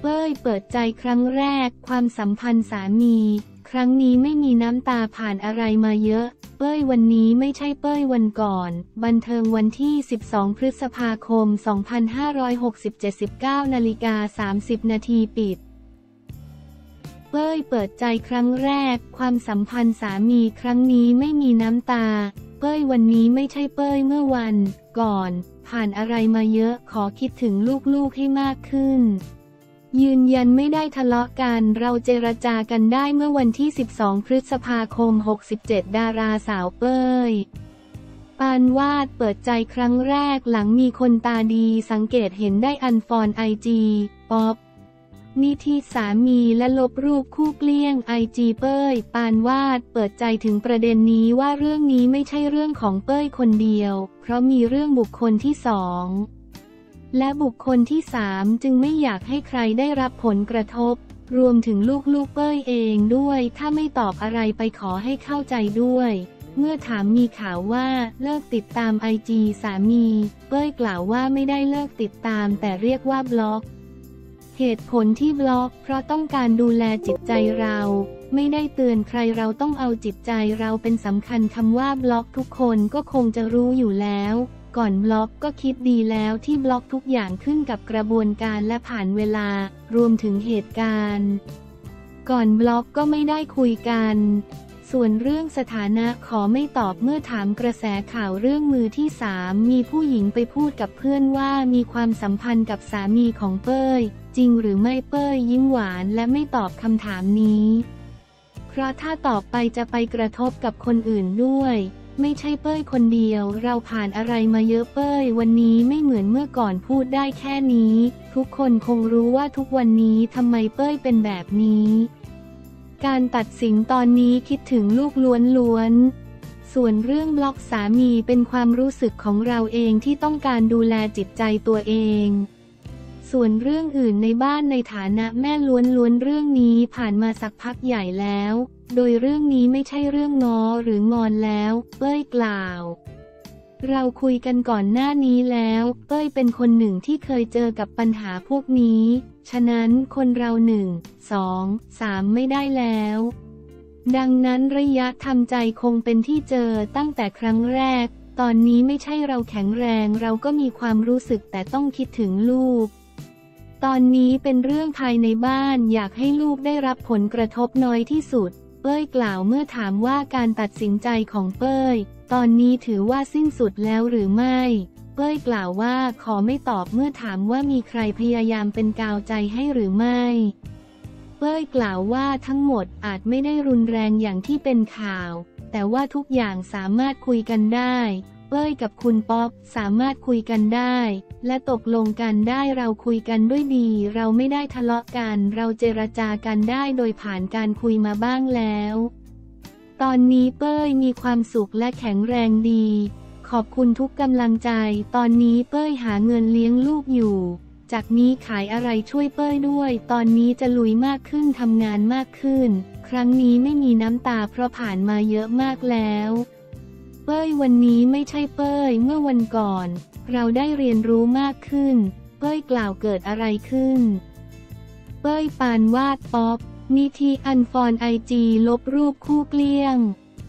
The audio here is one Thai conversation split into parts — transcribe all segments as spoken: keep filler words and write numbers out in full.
เป้ยเปิดใจครั้งแรกความสัมพันธ์สามีครั้งนี้ไม่มีน้ำตาผ่านอะไรมาเยอะเป้ยวันนี้ไม่ใช่เป้ยวันก่อนบันเทิงวันที่สิบสองพฤษภาคมสองพันห้าร้อยหกสิบเจ็ด สิบเก้านาฬิกาสามสิบนาทีปิดเป้ยเปิดใจครั้งแรกความสัมพันธ์สามีครั้งนี้ไม่มีน้ำตาเป้ยวันนี้ไม่ใช่เป้ยเมื่อวันก่อนผ่านอะไรมาเยอะขอคิดถึงลูกๆให้มากขึ้นยืนยันไม่ได้ทะเลาะกันเราเจรจากันได้เมื่อวันที่สิบสองพฤษภาคมหกสิบเจ็ดดาราสาวเป้ยปานวาดเปิดใจครั้งแรกหลังมีคนตาดีสังเกตเห็นได้อันฟอลไอจีป๊อปนิธิสามีและลบรูปคู่เกลี้ยงไอจีเป้ยปานวาดเปิดใจถึงประเด็นนี้ว่าเรื่องนี้ไม่ใช่เรื่องของเป้ยคนเดียวเพราะมีเรื่องบุคคลที่สองและบุคคลที่สามจึงไม่อยากให้ใครได้รับผลกระทบรวมถึงลูกๆเป้ยเองด้วยถ้าไม่ตอบอะไรไปขอให้เข้าใจด้วยเมื่อถามมีข่าวว่าเลิกติดตามไอจีสามีเป้ยกล่าวว่าไม่ได้เลิกติดตามแต่เรียกว่าบล็อกเหตุผลที่บล็อกเพราะต้องการดูแลจิตใจเราไม่ได้เตือนใครเราต้องเอาจิตใจเราเป็นสำคัญคำว่าบล็อกทุกคนก็คงจะรู้อยู่แล้วก่อนบล็อกก็คิดดีแล้วที่บล็อกทุกอย่างขึ้นกับกระบวนการและผ่านเวลารวมถึงเหตุการณ์ก่อนบล็อกก็ไม่ได้คุยกันส่วนเรื่องสถานะขอไม่ตอบเมื่อถามกระแสข่าวเรื่องมือที่สามมีผู้หญิงไปพูดกับเพื่อนว่ามีความสัมพันธ์กับสามีของเป้ยจริงหรือไม่เป้ยยิ้มหวานและไม่ตอบคำถามนี้เพราะถ้าตอบไปจะไปกระทบกับคนอื่นด้วยไม่ใช่เป้ยคนเดียวเราผ่านอะไรมาเยอะเป้ยวันนี้ไม่เหมือนเมื่อก่อนพูดได้แค่นี้ทุกคนคงรู้ว่าทุกวันนี้ทำไมเป้ยเป็นแบบนี้การตัดสินตอนนี้คิดถึงลูกล้วนๆส่วนเรื่องบล็อกสามีเป็นความรู้สึกของเราเองที่ต้องการดูแลจิตใจตัวเองส่วนเรื่องอื่นในบ้านในฐานะแม่ล้วนๆเรื่องนี้ผ่านมาสักพักใหญ่แล้วโดยเรื่องนี้ไม่ใช่เรื่องง้อหรืองอนแล้วเป้ยกล่าวเราคุยกันก่อนหน้านี้แล้วเป้ยเป็นคนหนึ่งที่เคยเจอกับปัญหาพวกนี้ฉะนั้นคนเราหนึ่ง สอง สามไม่ได้แล้วดังนั้นระยะทำใจคงเป็นที่เจอตั้งแต่ครั้งแรกตอนนี้ไม่ใช่เราแข็งแรงเราก็มีความรู้สึกแต่ต้องคิดถึงลูกตอนนี้เป็นเรื่องภายในบ้านอยากให้ลูกได้รับผลกระทบน้อยที่สุดเป้ยกล่าวเมื่อถามว่าการตัดสินใจของเป้ยตอนนี้ถือว่าสิ้นสุดแล้วหรือไม่เป้ยกล่าวว่าขอไม่ตอบเมื่อถามว่ามีใครพยายามเป็นกาวใจให้หรือไม่เป้ยกล่าวว่าทั้งหมดอาจไม่ได้รุนแรงอย่างที่เป็นข่าวแต่ว่าทุกอย่างสามารถคุยกันได้เป้ยกับคุณป๊อปสามารถคุยกันได้และตกลงกันได้เราคุยกันด้วยดีเราไม่ได้ทะเลาะกันเราเจรจากันได้โดยผ่านการคุยมาบ้างแล้วตอนนี้เป้ยมีความสุขและแข็งแรงดีขอบคุณทุกกำลังใจตอนนี้เป้ยหาเงินเลี้ยงลูกอยู่จากนี้ขายอะไรช่วยเป้ยด้วยตอนนี้จะลุยมากขึ้นทำงานมากขึ้นครั้งนี้ไม่มีน้ำตาเพราะผ่านมาเยอะมากแล้วเป้ยวันนี้ไม่ใช่เป้ยเมื่อวันก่อนเราได้เรียนรู้มากขึ้นเป้ยกล่าวเกิดอะไรขึ้นเป้ยปานวาดป๊อปนิธิอันฟอลไอจีลบรูปคู่เกลี้ยง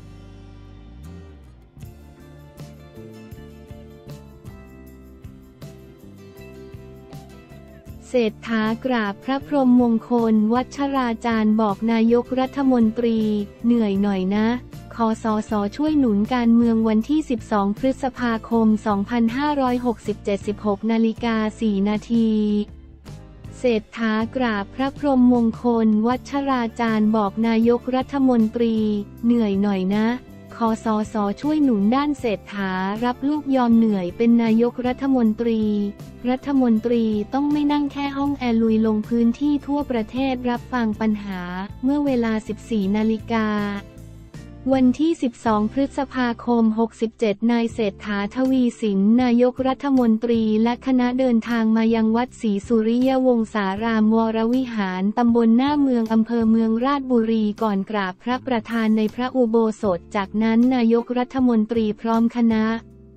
เศรษฐากราบพระพรหมมงคลวัชราจารย์บอกนายกรัฐมนตรีเหนื่อยหน่อยนะคสส.ช่วยหนุนการเมืองวันที่สิบสองพฤษภาคมสองพันห้าร้อยหกสิบเจ็ด สิบหกนาฬิกาสี่นาทีเศรษฐากราบพระพรหมมงคลวัชราจารย์บอกนายกรัฐมนตรีเหนื่อยหน่อยนะคสส.ช่วยหนุนด้านเศรษฐารับลูกยอมเหนื่อยเป็นนายกรัฐมนตรีรัฐมนตรีต้องไม่นั่งแค่ห้องแอร์ลุยลงพื้นที่ทั่วประเทศรับฟังปัญหาเมื่อเวลา สิบสี่นาฬิกาวันที่สิบสองพฤษภาคมหกสิบเจ็ดนายเศรษฐาทวีสินนายกรัฐมนตรีและคณะเดินทางมายังวัดศรีสุริยวงศารามวรวิหารตำบลหน้าเมืองอำเภอเมืองราชบุรีก่อนกราบพระประธานในพระอุโบสถจากนั้นนายกรัฐมนตรีพร้อมคณะ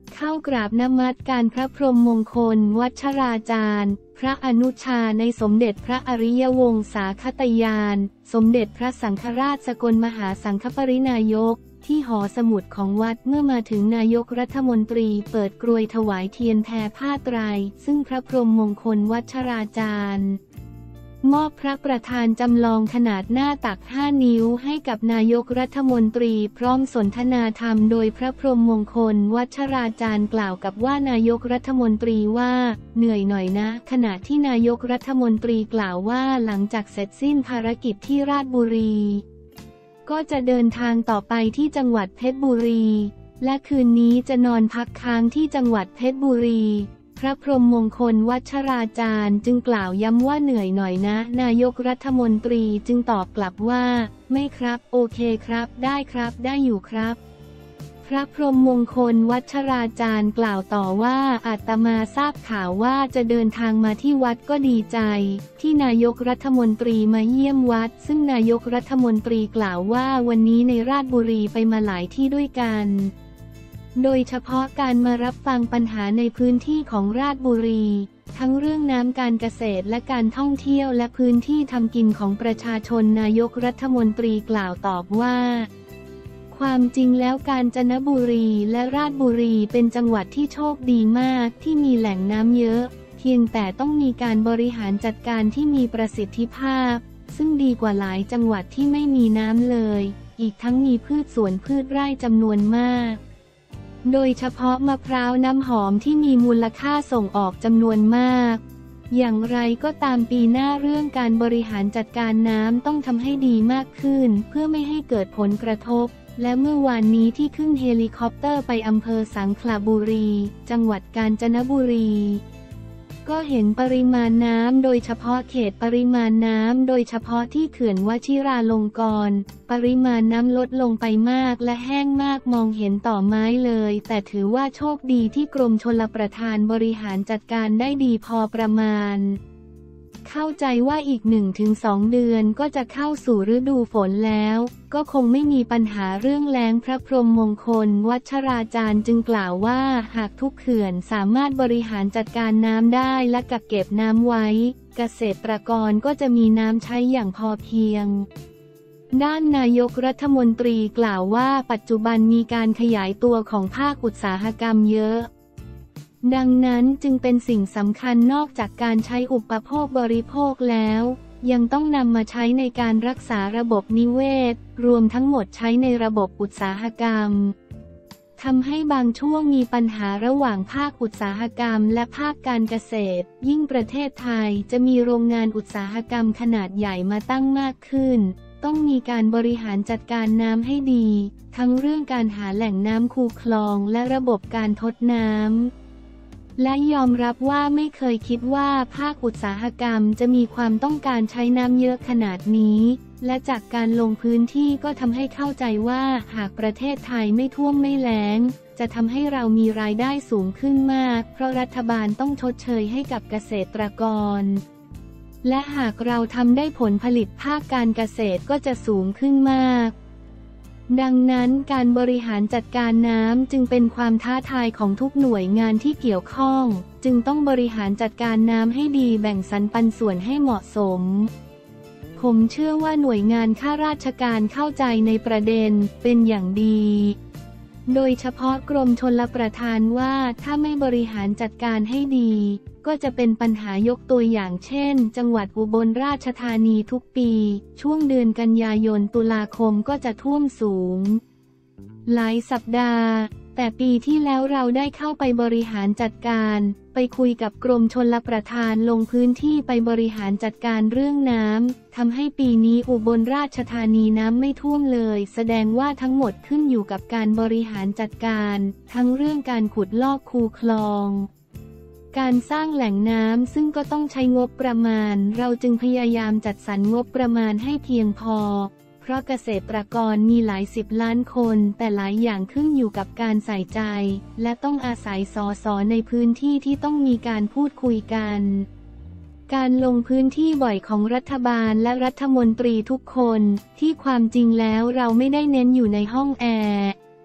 เข้ากราบนมัสการพระพรหมมงคลวัชราจารย์พระอนุชาในสมเด็จพระอริยวงศาคตยาน สมเด็จพระสังฆราชสกลมหาสังฆปรินายกที่หอสมุดของวัดเมื่อมาถึงนายกรัฐมนตรีเปิดกรวยถวายเทียนแผ่ผ้าไตรซึ่งพระพรหมมงคลวัชราจารย์มอบพระประธานจำลองขนาดหน้าตักห้านิ้วให้กับนายกรัฐมนตรีพร้อมสนทนาธรรมโดยพระพรหมมงคลวัชราจารย์กล่าวกับว่านายกรัฐมนตรีว่าเหนื่อยหน่อยนะขณะที่นายกรัฐมนตรีกล่าวว่าหลังจากเสร็จสิ้นภารกิจที่ราชบุรีก็จะเดินทางต่อไปที่จังหวัดเพชรบุรีและคืนนี้จะนอนพักค้างที่จังหวัดเพชรบุรีพระพรหมมงคลวัชราจารย์จึงกล่าวย้ำว่าเหนื่อยหน่อยนะนายกรัฐมนตรีจึงตอบกลับว่าไม่ครับโอเคครับได้ครับได้อยู่ครับพระพรหมมงคลวัชราจารย์กล่าวต่อว่าอาตมาทราบข่าวว่าจะเดินทางมาที่วัดก็ดีใจที่นายกรัฐมนตรีมาเยี่ยมวัดซึ่งนายกรัฐมนตรีกล่าวว่าวันนี้ในราชบุรีไปมาหลายที่ด้วยกันโดยเฉพาะการมารับฟังปัญหาในพื้นที่ของราชบุรีทั้งเรื่องน้ำการเกษตรและการท่องเที่ยวและพื้นที่ทำกินของประชาชนนายกรัฐมนตรีกล่าวตอบว่าความจริงแล้วกาญจนบุรีและราชบุรีเป็นจังหวัดที่โชคดีมากที่มีแหล่งน้ำเยอะเพียงแต่ต้องมีการบริหารจัดการที่มีประสิทธิภาพซึ่งดีกว่าหลายจังหวัดที่ไม่มีน้ำเลยอีกทั้งมีพืชสวนพืชไร่จำนวนมากโดยเฉพาะมะพร้าวน้ำหอมที่มีมูลค่าส่งออกจำนวนมากอย่างไรก็ตามปีหน้าเรื่องการบริหารจัดการน้ำต้องทำให้ดีมากขึ้นเพื่อไม่ให้เกิดผลกระทบและเมื่อวานนี้ที่ขึ้นเฮลิคอปเตอร์ไปอำเภอสังขละบุรีจังหวัดกาญจนบุรีก็เห็นปริมาณน้ำโดยเฉพาะเขตปริมาณน้ำโดยเฉพาะที่เขื่อนวชิราลงกรณ์ปริมาณน้ำลดลงไปมากและแห้งมากมองเห็นต่อไม้เลยแต่ถือว่าโชคดีที่กรมชลประทานบริหารจัดการได้ดีพอประมาณเข้าใจว่าอีก หนึ่งถึงสอง เดือนก็จะเข้าสู่ฤดูฝนแล้วก็คงไม่มีปัญหาเรื่องแล้งพระพรหมมงคลวัชราจารย์จึงกล่าวว่าหากทุกเขื่อนสามารถบริหารจัดการน้ำได้และกักเก็บน้ำไว้เกษตรกรก็จะมีน้ำใช้อย่างพอเพียงด้านนายกรัฐมนตรีกล่าวว่าปัจจุบันมีการขยายตัวของภาคอุตสาหกรรมเยอะดังนั้นจึงเป็นสิ่งสำคัญนอกจากการใช้อุปโภคบริโภคแล้วยังต้องนำมาใช้ในการรักษาระบบนิเวศรวมทั้งหมดใช้ในระบบอุตสาหกรรมทำให้บางช่วงมีปัญหาระหว่างภาคอุตสาหกรรมและภาคการเกษตรยิ่งประเทศไทยจะมีโรงงานอุตสาหกรรมขนาดใหญ่มาตั้งมากขึ้นต้องมีการบริหารจัดการน้ำให้ดีทั้งเรื่องการหาแหล่งน้ำคูคลองและระบบการทดน้ำและยอมรับว่าไม่เคยคิดว่าภาคอุตสาหกรรมจะมีความต้องการใช้น้ำเยอะขนาดนี้และจากการลงพื้นที่ก็ทำให้เข้าใจว่าหากประเทศไทยไม่ท่วมไม่แล้งจะทำให้เรามีรายได้สูงขึ้นมากเพราะรัฐบาลต้องชดเชยให้กับเกษตรกรและหากเราทำได้ผลผลิตภาคการเกษตรก็จะสูงขึ้นมากดังนั้นการบริหารจัดการน้ำจึงเป็นความท้าทายของทุกหน่วยงานที่เกี่ยวข้องจึงต้องบริหารจัดการน้ำให้ดีแบ่งสรรปันส่วนให้เหมาะสมผมเชื่อว่าหน่วยงานข้าราชการเข้าใจในประเด็นเป็นอย่างดีโดยเฉพาะกรมชลประทานว่าถ้าไม่บริหารจัดการให้ดีก็จะเป็นปัญหายกตัวอย่างเช่นจังหวัดอุบลราชธานีทุกปีช่วงเดือนกันยายนตุลาคมก็จะท่วมสูงหลายสัปดาห์แต่ปีที่แล้วเราได้เข้าไปบริหารจัดการไปคุยกับกรมชลประทานลงพื้นที่ไปบริหารจัดการเรื่องน้ำทำให้ปีนี้อุบลราชธานีน้ำไม่ท่วมเลยแสดงว่าทั้งหมดขึ้นอยู่กับการบริหารจัดการทั้งเรื่องการขุดลอกคูคลองการสร้างแหล่งน้ำซึ่งก็ต้องใช้งบประมาณเราจึงพยายามจัดสรรงบประมาณให้เพียงพอเพราะเกษตรกรมีหลายสิบล้านคนแต่หลายอย่างขึ้นอยู่กับการใส่ใจและต้องอาศัยสสในพื้นที่ที่ต้องมีการพูดคุยกันการลงพื้นที่บ่อยของรัฐบาลและรัฐมนตรีทุกคนที่ความจริงแล้วเราไม่ได้เน้นอยู่ในห้องแอร์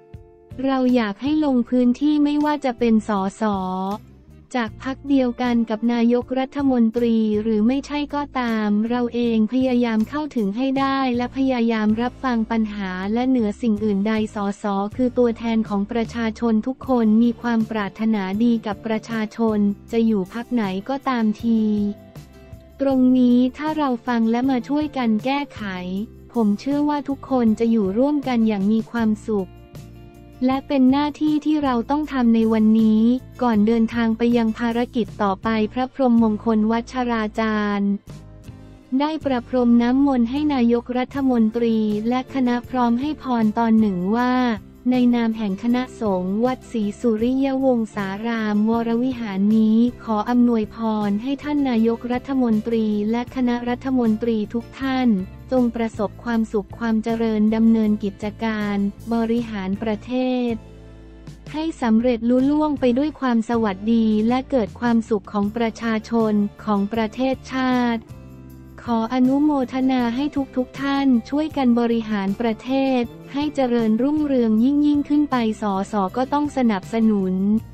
เราอยากให้ลงพื้นที่ไม่ว่าจะเป็นสสจากพรรคเดียวกันกับนายกรัฐมนตรีหรือไม่ใช่ก็ตามเราเองพยายามเข้าถึงให้ได้และพยายามรับฟังปัญหาและเหนือสิ่งอื่นใดสสคือตัวแทนของประชาชนทุกคนมีความปรารถนาดีกับประชาชนจะอยู่พรรคไหนก็ตามทีตรงนี้ถ้าเราฟังและมาช่วยกันแก้ไขผมเชื่อว่าทุกคนจะอยู่ร่วมกันอย่างมีความสุขและเป็นหน้าที่ที่เราต้องทำในวันนี้ก่อนเดินทางไปยังภารกิจต่อไปพระพรหมมงคลวัชราจารย์ได้ประพรมน้ำมนต์ให้นายกรัฐมนตรีและคณะพร้อมให้พรตอนหนึ่งว่าในนามแห่งคณะสงฆ์วัดศรีสุริยวงศารามวรวิหารนี้ขออำนวยพรให้ท่านนายกรัฐมนตรีและคณะรัฐมนตรีทุกท่านจงประสบความสุขความเจริญดำเนินกิจการบริหารประเทศให้สำเร็จลุล่วงไปด้วยความสวัสดีและเกิดความสุขของประชาชนของประเทศชาติขออนุโมทนาให้ทุกๆ ท่านช่วยกันบริหารประเทศให้เจริญรุ่งเรืองยิ่งยิ่งขึ้นไปสสก็ต้องสนับสนุน